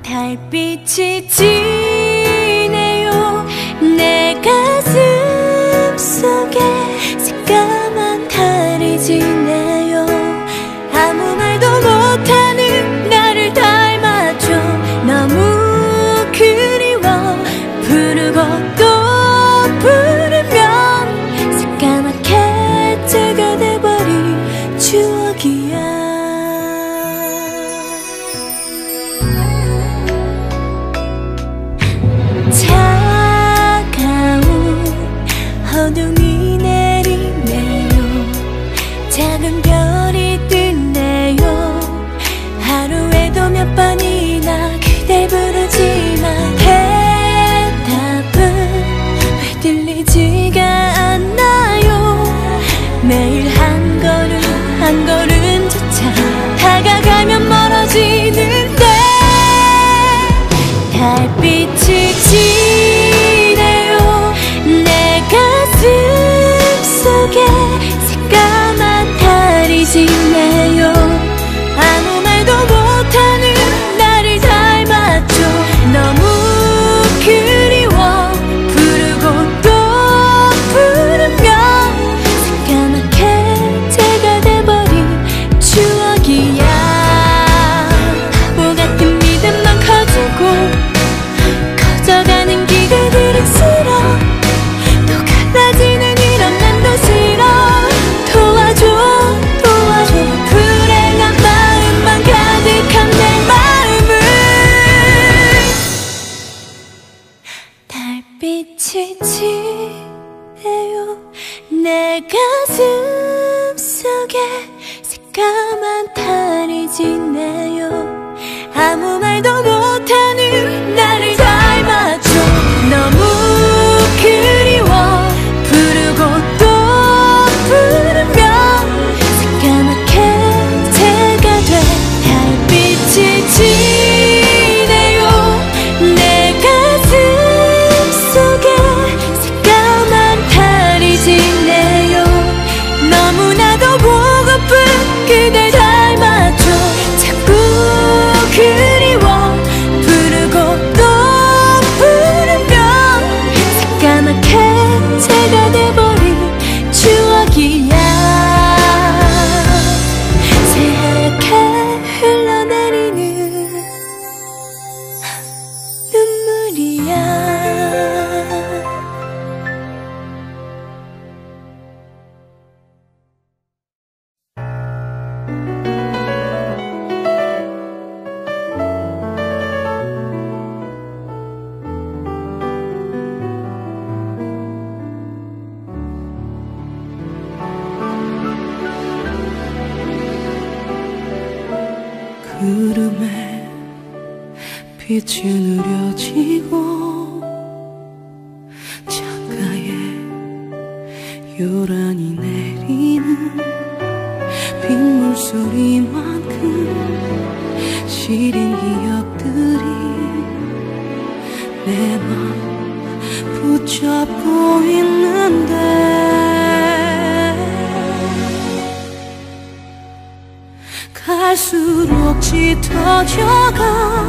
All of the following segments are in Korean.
달빛이 지네요. 내 가슴 속에 새까만 달이 지네요. 아무 말도 못하는 나를 닮아줘. 너무 그리워. 부르고 또 부르면 새까맣게 제가 돼버린 추억이야. 어둠이 내리네요. 작은 별이 뜨네요. 하루에도 몇 번이나 그댈 부르지만 대답은 왜 들리지가 않나요. 매일 한 걸음 한 걸음조차 다가가면 멀어지는데 달빛이 지네요. 내 가슴 속에 새까만 달이 지네요. 아무 말도 못하는 나를 닮았죠. 너무 그리워. 부르고 또 부르면 새까맣게 제가 돼버린 추억이야. 바보 같은 믿음만 커지고 커져가는 기회들은 싫어. 달라지는 이런 맘도 싫어. 도와줘 도와줘. 불행한 마음만 가득한 내 마음을. 달빛이 지네요. 내 가슴 속에 새까만 달이 지네요. 아무 말도 못하는 나를 닮아줘. 너무 그리워. 부르고 또 부르면 새까맣게 제가 돼. 달빛이 지네요. 내 가슴 속에 새까만 달이 지네요. 너무나도 보고픈 그댈 닮아줘. 자꾸 그리워. 부르고 또 부르면 새까맣게 제가 돼버린 추억이야. 새하얗게 흘러내리는 눈물이야. 구름에 빛이 느려지고 창가에 요란히 내리는 빗물 소리만큼 시린 기억들이 내 맘 붙잡고 있는데 갈수록 짙어져가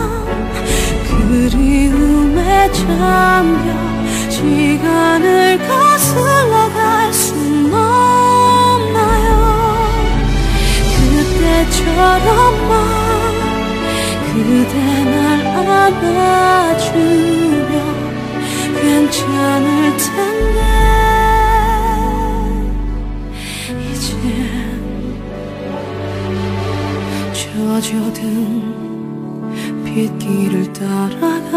그리움에 잠겨 시간을 거슬러 갈 순 없나요. 그때처럼만 그대 날 안아주면 괜찮을 텐데 이젠 젖어든 빗길을 따라가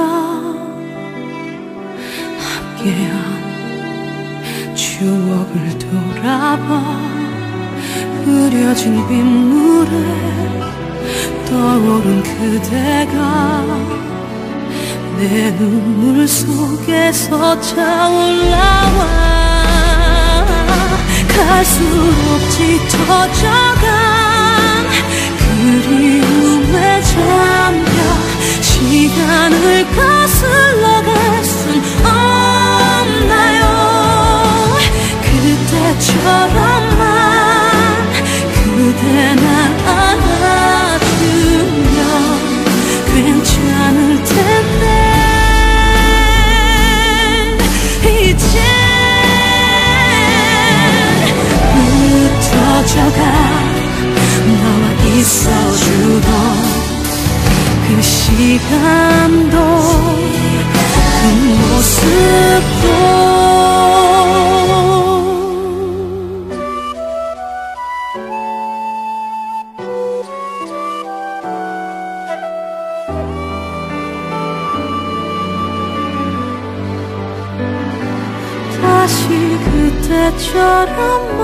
함께한 추억을 돌아봐. 흐려진 빗물에 떠오른 그대가 내 눈물 속에서 차올라와. 갈수록 짙어져간 그리움에 잠겨 시간을 거슬러 갈 순 없나요. 그때처럼만 그대 날 안아주면 괜찮을 텐데 이제 흩어져가 나와 있어주던 그 시간도 그 모습도 다시 그때처럼만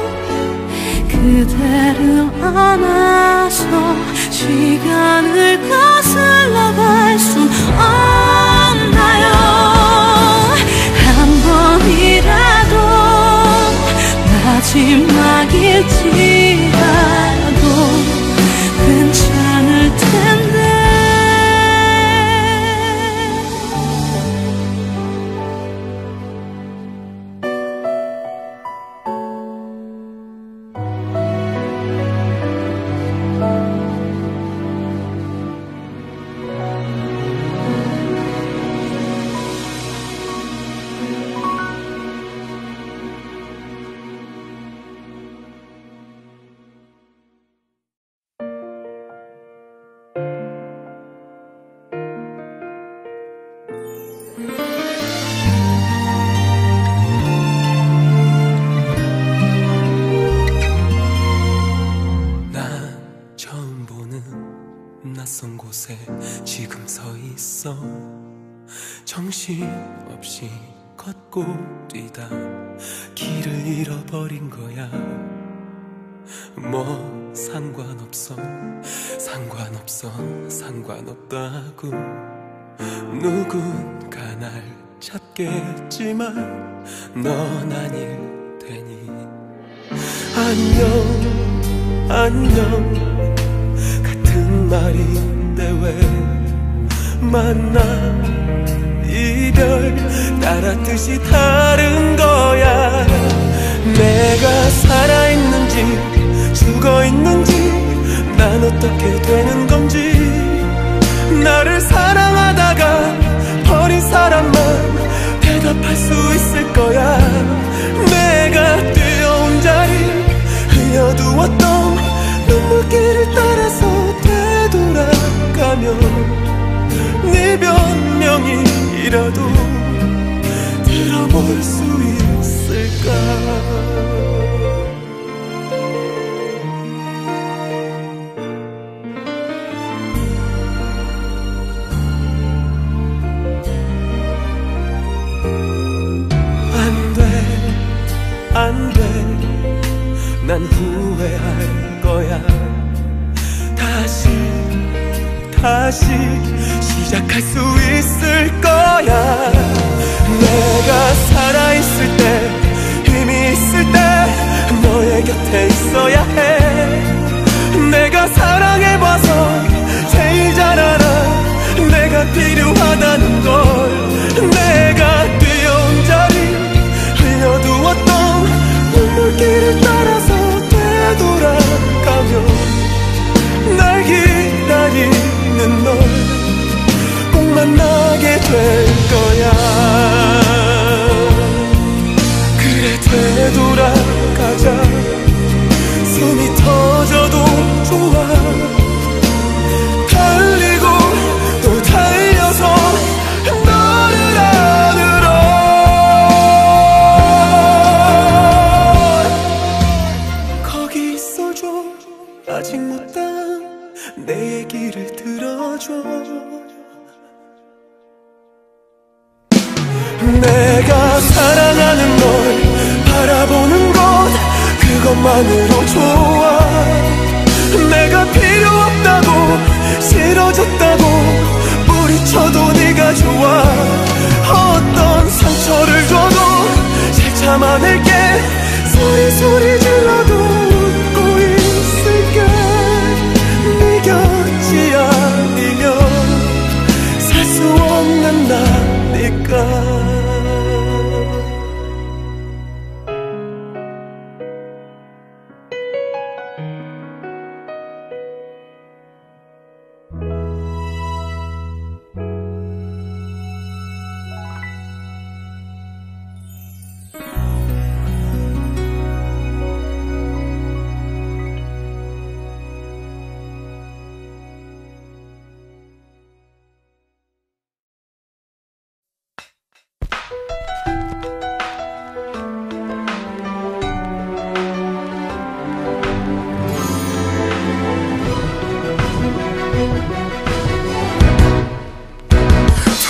그대를 안아서 시간을 거슬러 갈 순 없나요? 한 번이라도 마지막일지라도 괜찮을 텐데 낯선 곳에 지금 서 있어 정신없이 걷고 뛰다 길을 잃어버린 거야. 뭐 상관없어 상관없다고 누군가 날 찾겠지만 넌 아닐 테니 안녕 같은 말인데 왜 만나 이별 따랐듯이 다른 거야. 내가 살아있는지 죽어있는지 난 어떻게 되는 건지 나를 사랑하다가 버린 사람만 대답할 수 있을 거야. 내가 뛰어온 자리 흘려두었던 눈물길을 따라서 되돌아가면 네 변명이라도 들어볼 수 있을까. 안 돼, 난 후회할 거야. 다시 시작할 수 있을 거야. 내가 살아있을 때 힘이 있을 때 너의 곁에 있어야 해. 내가 사랑해봐서 제일 잘 알아. 내가 필요하다는 걸. 내가 뛰어온 자리 흘려두었던 눈물길을 따라서 되돌아가면 날 기다리는 널 꼭 만나게 될 거야. 그래 되돌아가자. 숨이 터져도 좋아. 달리고 또 달려서 너를 안으러. 거기 있어줘. 아직 못한 내 얘기를 들어줘. 내가 사랑하는 널 바라보는 것 그것만으로 좋아. 내가 필요 없다고 싫어졌다고 뿌리쳐도 네가 좋아. 어떤 상처를 줘도 잘 참아낼게. 소리 질러도 웃고 있을게. 네 곁이 아니면 살 수 없는 나니까.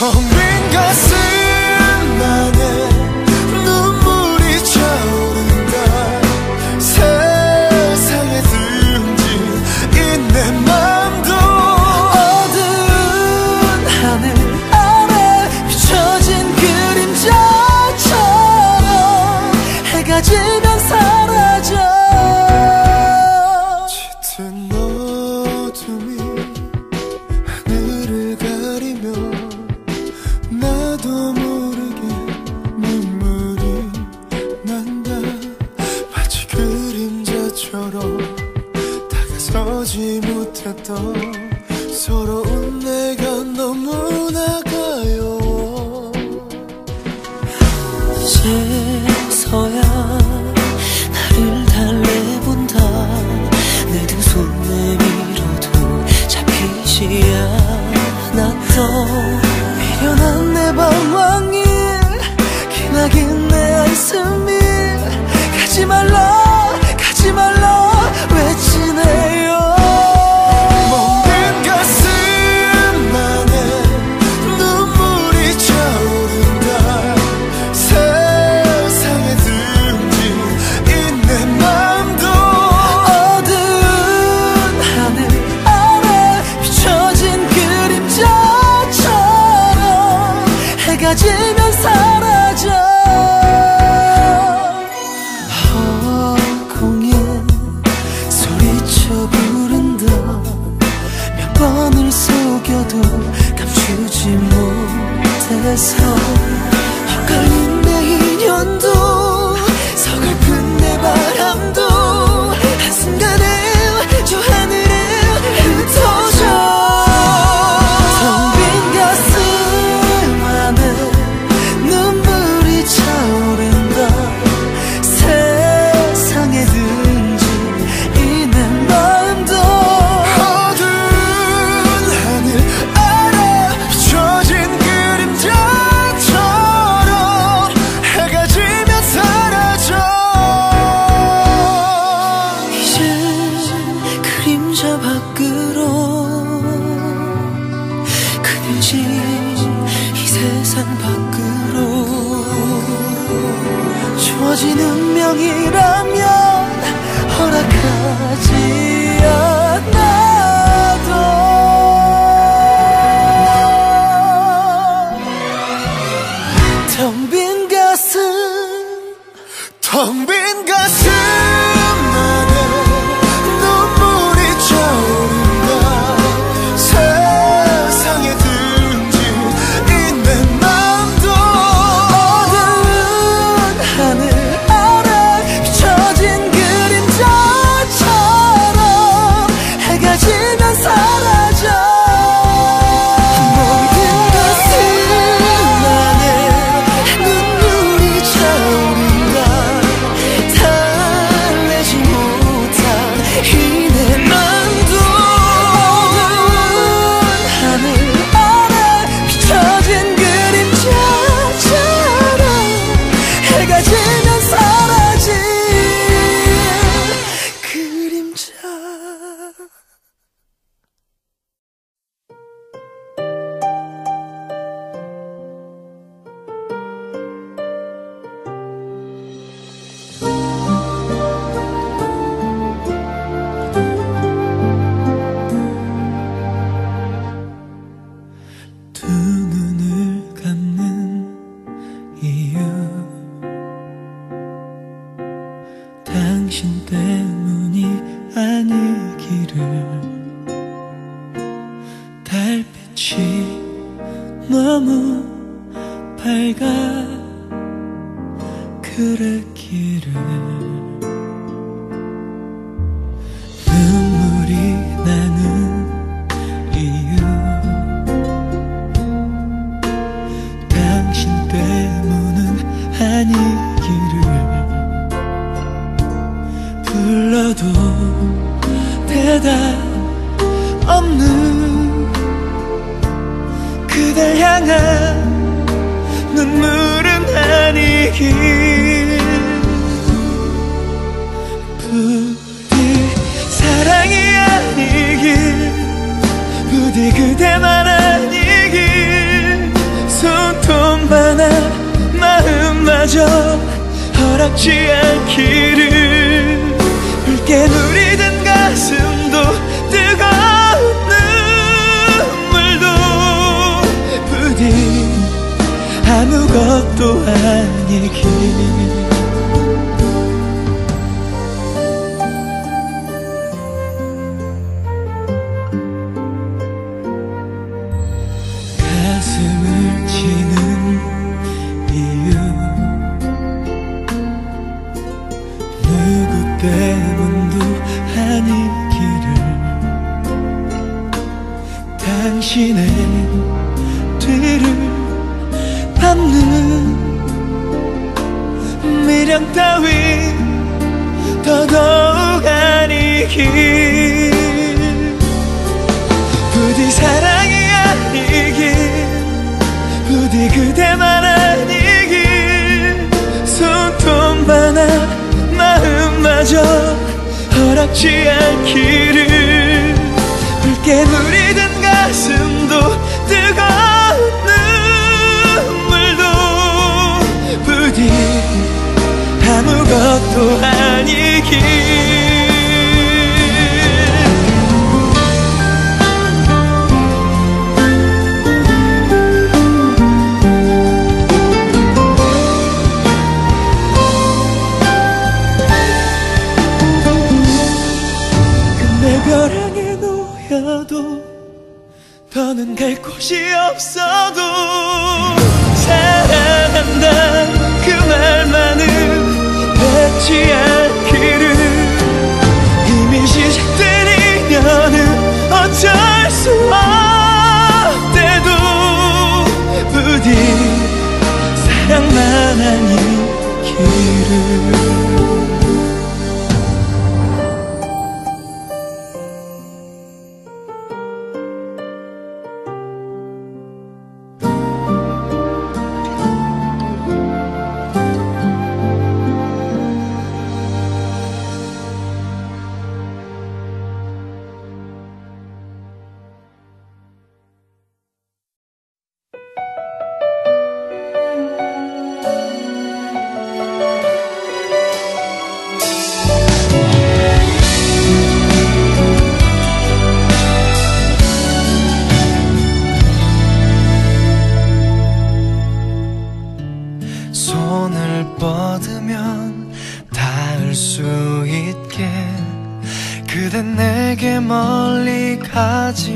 텅 빈 가슴 안에 눈물이 차오른다. 세상에 등진 이 내 맘도 어두운 하늘 아래 비춰진 그림자처럼 해가 지면 사라져. 짙은 어둠이 하늘을 가리며 나도 모르게 눈물이 난다. 마치 그림자처럼 다가서지 못했던 서러운 내가 너무나 가여워. 이제서야 나를 달래본다. 내 두 손 내밀어도 잡히지 않았던 미련한 내 방황일 기나긴 내 한숨일 가지 말라 가지 말라 외치네요. 멍든 가슴 안에 눈물이 차오른다. 세상에 등진 이 내 맘도 어두운 하늘 아래 비춰진 그림자처럼 해가 지면 사라져. 허공에 소리쳐 부른다. 몇 번을 속여도 감추지 못해서 헛갈린 내 인연도 서글픈 내 바람도 한순간에 저 하늘에 흩어져. 텅 빈 가슴 안에 눈물이 차오른다. 세상에 등진 이 내 마음도 어두운 하늘 아래 비춰진 그림자처럼 해가 지면 사라져. 이제 그림자 밖으로 그늘진 이 세상 밖으로 주어진 운명이라면 허락하지 않아도 텅 빈 가슴 텅 빈 가슴 안에 눈물이 차오른다. 세상에 등진 이 내 맘도 어두운 하늘 아래 비춰진 그림자처럼 해가 지면 사라져. 모든 가슴 안에 눈물이 차오른다. 달래지 못한 이 내 맘도 어두운 하늘 아래 비춰진 그림자처럼 해가 지면 사라진 그림자. 두 눈을 감는 이유 당신 때문이 아니기를. 달빛이 너무 밝아 그랬기를. 눈물이 나는 이유 당신 때문은 아니기를. 불러도 대답 없는 그댈 향한 눈물은 아니길. 부디 사랑이 아니길, 부디 그대만 아니길. 마저 허락지 않기를. 붉게 누리던 가슴도 뜨거운 눈물도 부디 아무것도 아니길. 가슴을 치는 이유 누구 때문도 아니기를. 당신의 뒤를 밟는 미련 따위 더더욱 아니길. 부디 사랑이 아니길, 부디 그대만 아니길. 손톱만 한 마음마저 허락지 않기를. 붉게 누리던 가슴도 뜨거운 눈물도 부디 아무것도 아니길. 벼랑에 놓여도 더는 갈 곳이 없어도 사랑한다 그 말만은 뱉지 않기를. 이미 시작된 인연은 어쩔 수 없대도 부디 사랑만 아니기를. 손을 뻗으면 닿을 수 있게. 그댄 내게 멀리 가지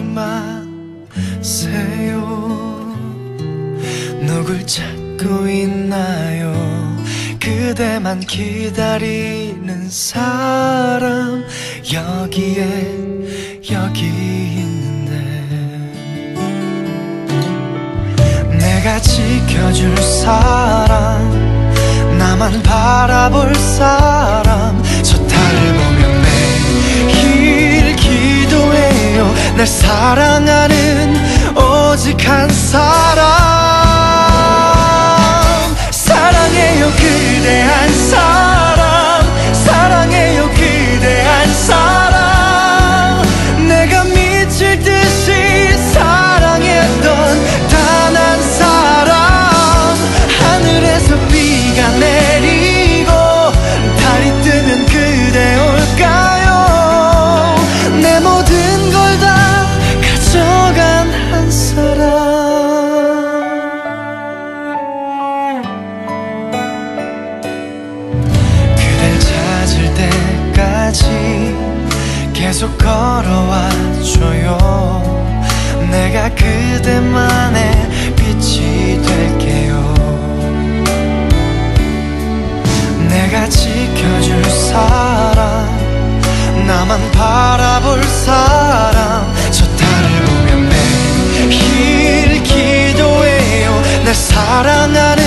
마세요. 누굴 찾고 있나요? 그대만 기다리는 사람 여기에 여기 있는데. 내가 지켜줄 사람, 나만 바라볼 사람. 저 달을 보면 매일 기도해요. 날 사랑하는 오직 한 사람. 사랑해요 그대 한 사람. 사랑해요 그대 한 사람. 내가 미칠 듯이 사랑했던 단 한 사람. 하늘에서 비가 내리고 달이 뜨면 그대 올까요? 내 모든 걸 다 가져간 한 사람. 그댈 찾을 때까지 계속 걸어와줘요. 내가 그대만의 빛이 될게요. 내가 지켜줄 사람, 나만 바라볼 사람. 저 달을 보면 매일 기도해요. 날 사랑하는